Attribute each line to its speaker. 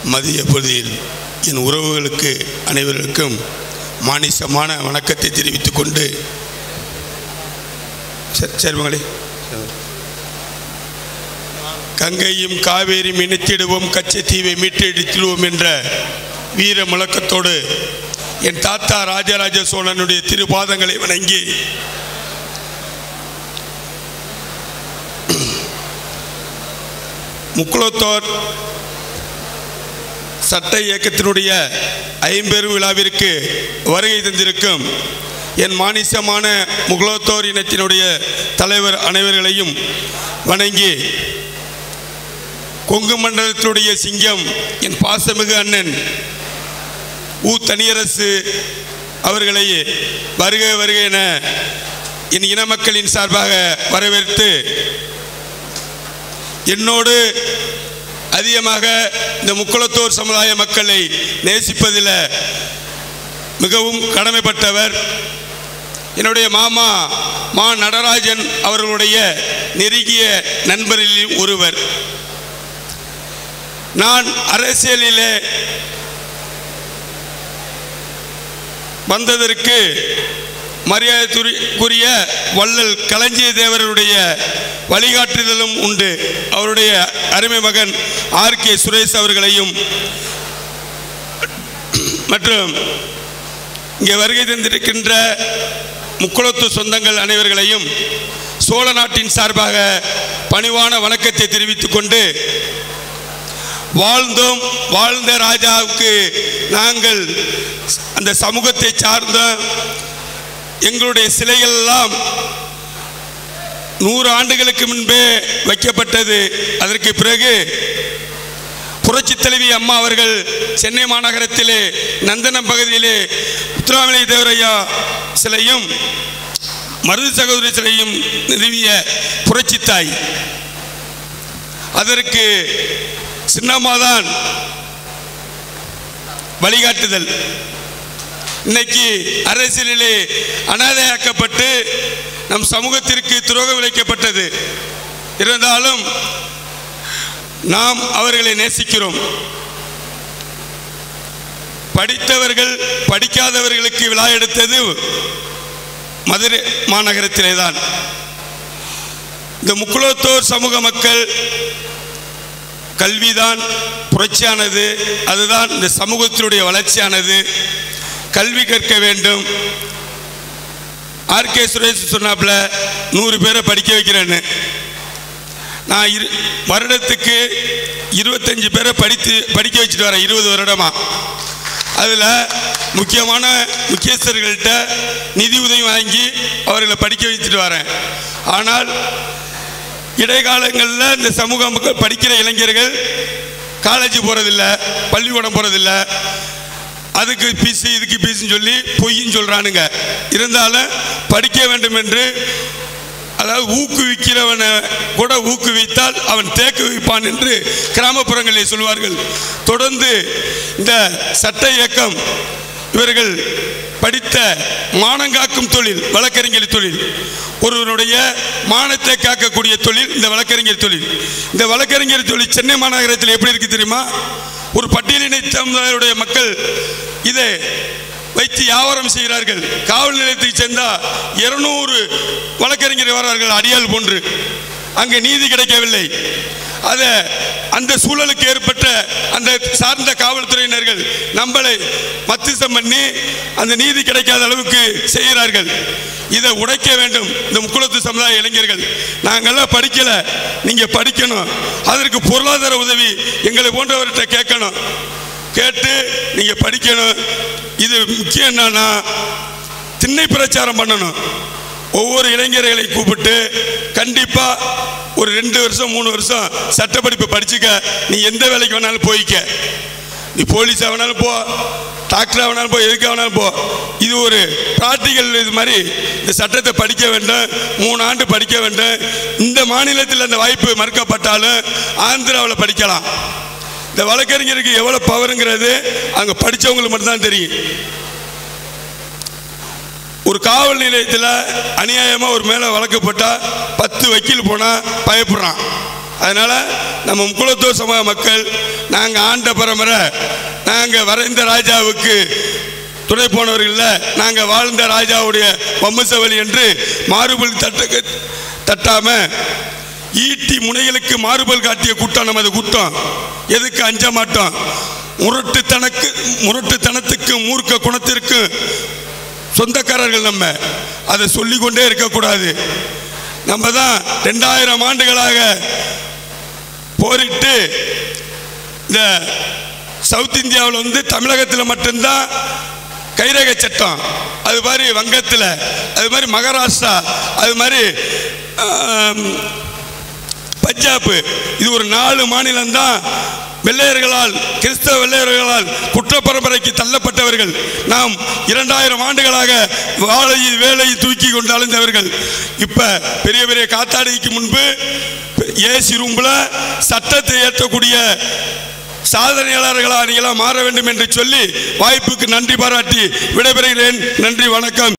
Speaker 1: மதிய பொழுதில் என் உறவுகளுக்கு அனைவருக்கும் மானிசமான வணக்கத்தை தெரிவித்துக் கொண்டு சேர்மங்களே கங்கையும் காவேரியும் இணைத்திடுவோம், கச்சத்தீவை மீட்டெடுத்திடுவோம் என்ற வீர முழக்கத்தோடு என் தாத்தா ராஜராஜ சோழனுடைய திருப்பாதங்களை வணங்கி முக்குளத்தோர் சட்ட இயக்கத்தினுடைய ஐம்பெரும் விழாவிற்கு வருகை தந்திருக்கும் என் மானிசமான முக்குளத்தோர் இனத்தினுடைய தலைவர் அனைவர்களையும் வணங்கி கொங்கு மண்டலத்தினுடைய சிங்கம் என் பாசமிகு அண்ணன் தனியரசு அவர்களை வருக வருக என என் இன மக்களின் சார்பாக வரவேற்று என்னோடு அதிகமாக இந்த முக்குளத்தோர் சமுதாய மக்களை நேசிப்பதில் மிகவும் கடமைப்பட்டவர் என்னுடைய மாமா மா நடராஜன் அவர்களுடைய நெருங்கிய நண்பரில் ஒருவர். நான் அரசியலிலே வந்ததற்கு மரியாதைக்குரிய வள்ளல் களஞ்சிய தேவருடைய வழிகாட்டுதலும் உண்டு. அவருடைய அருமை மகன் RK சுரேஷ் அவர்களையும் மற்றும் இங்கே வருகை தந்திருக்கின்ற முக்குளத்தூர் சொந்தங்கள் அனைவர்களையும் சோழ நாட்டின் சார்பாக பணிவான வணக்கத்தை தெரிவித்துக் கொண்டு வாழ்ந்த ராஜாவுக்கு நாங்கள் அந்த சமூகத்தை சார்ந்த எங்களுடைய சிலைகள் எல்லாம் 100 ஆண்டுகளுக்கு முன்பே வைக்கப்பட்டது. அதற்கு பிறகு புரட்சி தலைவி அம்மா அவர்கள் சென்னை மாநகரத்திலே நந்தனம் பகுதியிலே முத்துராமலிங்க தேவரையா சிலையும் மருது சகோதரி சிலையும் நிறுவிய புரட்சி தாய். அதற்கு சின்னம்மாதான் வழிகாட்டுதல். இன்னைக்கு அரசியலிலே அனாதையாக்கப்பட்டு நம் சமூகத்திற்கு துரோகம் விளைக்கப்பட்டது. இருந்தாலும் நாம் அவர்களை நேசிக்கிறோம். படித்தவர்கள் படிக்காதவர்களுக்கு விழா எடுத்தது மதுரை மாநகரத்திலே தான். இந்த முக்குளத்தோர் சமூக மக்கள் கல்விதான் புரட்சியானது, அதுதான் இந்த சமூகத்தினுடைய வளர்ச்சியானது. கல்வி கற்க வேண்டும். RK சுரேஷ் சொன்னாப்புல 100 பேரை படிக்க வைக்கிறேன்னு. நான் வருடத்துக்கு 25 பேரை படிக்க வச்சுட்டு வரேன் 20 வருடமா. அதில் முக்கியமான முக்கியஸ்தர்கள்ட்ட நிதி உதவி வாங்கி அவர்களை படிக்க வச்சுட்டு வரேன். ஆனால் இடைக்காலங்களில் இந்த சமூக மக்கள் படிக்கிற இளைஞர்கள் காலேஜ் போகிறதில்லை, பள்ளிக்கூடம் போகிறதில்லை. அதுக்கு பீஸு இதுக்கு பீஸுன்னு சொல்லி பொய்ன்னு சொல்கிறானுங்க. இருந்தாலும் படிக்க வேண்டும் என்று, அதாவது ஊக்குவிக்கிறவனை கூட ஊக்குவித்தால் அவன் தேக்க வைப்பான் என்று கிராமப்புறங்களில் சொல்வார்கள். தொடர்ந்து இந்த சட்ட இயக்கம் இவர்கள் படித்த மானங்காக்கும் தொழில் வழக்கறிஞர் தொழில், ஒருவனுடைய மானத்தை காக்கக்கூடிய தொழில் இந்த வழக்கறிஞர் தொழில். இந்த வழக்கறிஞர் தொழில் சென்னை மாநகரத்தில் எப்படி இருக்கு தெரியுமா? ஒரு பட்டியலினை சமுதாய மக்கள் இதை வைத்து வியாபாரம் செய்கிறார்கள். காவல் நிலையத்துக்கு சேர்ந்தால் 200 வழக்கறிஞர் வரார்கள் அடியால் போன்று. அங்கே நீதி கிடைக்கவில்லை. அந்த சூழலுக்கு ஏற்பட்ட அந்த சார்ந்த காவல்துறையினர்கள் நம்மளை மத்திசம் பண்ணி அந்த நீதி கிடைக்காத அளவுக்கு செய்கிறார்கள். இதை உடைக்க வேண்டும். இந்த முக்குளத்து சமுதாய இளைஞர்கள் நாங்கள்லாம் படிக்கல, நீங்க படிக்கணும். அதற்கு பொருளாதார உதவி எங்களை போன்றவர்கிட்ட கேட்கணும். கேட்டு நீங்க படிக்கணும். இது முக்கியம் என்னன்னா திண்ணை பிரச்சாரம் பண்ணணும். ஒவ்வொரு இளைஞர்களை கூப்பிட்டு கண்டிப்பா ஒரு 2 வருஷம் 3 வருஷம் சட்ட படிப்பு படிச்சுக்க. நீ எந்த வேலைக்கு வேணாலும் போய்க்க. நீ போலீஸ் ஆனாலும் போ, டாக்டர் ஆனாலும் போ, எதுக்கு ஆனாலும் போ. இது ஒரு பிராக்டிக்கல். இது மாதிரி இந்த சட்டத்தை படிக்க வேண்டும். 3 ஆண்டு படிக்க வேண்டும். இந்த மாநிலத்தில் அந்த வாய்ப்பு மறுக்கப்பட்டாலும் ஆந்திராவில் படிக்கலாம். இந்த வழக்கறிஞருக்கு எவ்வளவு பவருங்கிறது அங்க படிச்சவங்களுக்கு மட்டும்தான் தெரியும். ஒரு காவல் நிலையத்தில் அநியாயமா ஒரு மேல வழக்கு போட்டா 10 வக்கீல் போனா பயப்படுறான். அதனால் நம்ம முக்குளத்தூர் சமூக மக்கள் நாங்கள் ஆண்ட பரம்பரை, நாங்கள் வரைந்த ராஜாவுக்கு துணை போனவர்கள், நாங்கள் வாழ்ந்த ராஜாவுடைய வம்சவழி என்று மாறுபல் தட்டாம ஈட்டி முனைகளுக்கு மாறுபல் காட்டிய கூட்டம் நமது கூட்டம். எதுக்கு அஞ்ச மாட்டோம். முரட்டுத்தனத்துக்கு மூர்க்க குணத்திற்கு சொந்தக்காரர்கள் நம்ம. அதை சொல்லிக்கொண்டே இருக்கக்கூடாது. நம்ம தான் 2000 ஆண்டுகளாக போரிட்டு இந்த சவுத் இந்தியாவில் தமிழகத்தில் மட்டும்தான் கைரேகை சட்டம், அது மாதிரி வங்கத்தில், அது மாதிரி மகாராஷ்டிரா, அது மாதிரி பஞ்சாப், இது ஒரு 4 மாநிலம்தான் வெள்ளையர்களால், கிறிஸ்தவ வெள்ளையர்களால் குற்ற பரம்பரைக்கு தள்ளப்பட்டவர்கள். நாம் 2000 ஆண்டுகளாக வேலையை தூக்கி கொண்டு அலைந்தவர்கள். இப்ப பெரிய பெரிய காத்தாடிக்கு முன்பு ஏசி ரூம்ல சட்டத்தை ஏற்றக்கூடிய சாதனையாளர்களாக நீங்களா மாற வேண்டும் என்று சொல்லி வாய்ப்புக்கு நன்றி பாராட்டி விடைபெறுகிறேன். நன்றி, வணக்கம்.